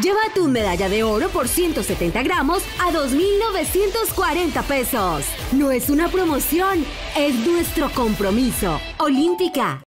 Lleva tu medalla de oro por 170 gramos a 2.940 pesos. No es una promoción, es nuestro compromiso. Olímpica.